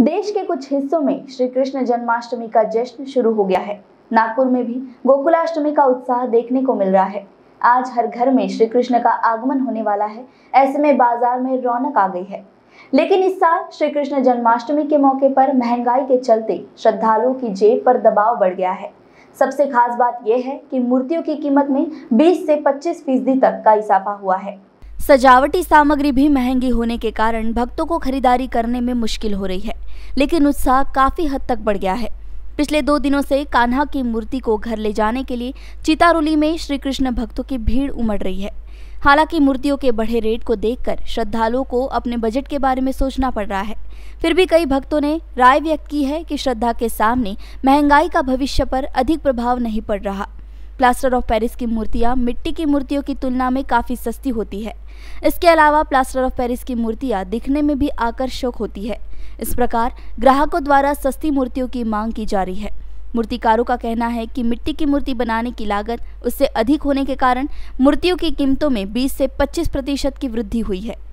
देश के कुछ हिस्सों में श्री कृष्ण जन्माष्टमी का जश्न शुरू हो गया है। नागपुर में भी गोकुलाष्टमी का उत्साह देखने को मिल रहा है। आज हर घर में श्री कृष्ण का आगमन होने वाला है। ऐसे में बाजार में रौनक आ गई है। लेकिन इस साल श्री कृष्ण जन्माष्टमी के मौके पर महंगाई के चलते श्रद्धालुओं की जेब पर दबाव बढ़ गया है। सबसे खास बात यह है कि मूर्तियों की कीमत में 20 से 25% तक का इजाफा हुआ है। सजावटी सामग्री भी महंगी होने के कारण भक्तों को खरीदारी करने में मुश्किल हो रही है, लेकिन उत्साह काफी हद तक बढ़ गया है। पिछले 2 दिनों से कान्हा की मूर्ति को घर ले जाने के लिए चितारुली में श्री कृष्ण भक्तों की भीड़ उमड़ रही है। हालांकि मूर्तियों के बढ़े रेट को देखकर श्रद्धालुओं को अपने बजट के बारे में सोचना पड़ रहा है। फिर भी कई भक्तों ने राय व्यक्त की है कि श्रद्धा के सामने महंगाई का भविष्य पर अधिक प्रभाव नहीं पड़ रहा। प्लास्टर ऑफ पेरिस की मूर्तियां मिट्टी की मूर्तियों की तुलना में काफ़ी सस्ती होती है। इसके अलावा प्लास्टर ऑफ पेरिस की मूर्तियां दिखने में भी आकर्षक होती है। इस प्रकार ग्राहकों द्वारा सस्ती मूर्तियों की मांग की जा रही है। मूर्तिकारों का कहना है कि मिट्टी की मूर्ति बनाने की लागत उससे अधिक होने के कारण मूर्तियों की कीमतों में 20 से 25% की वृद्धि हुई है।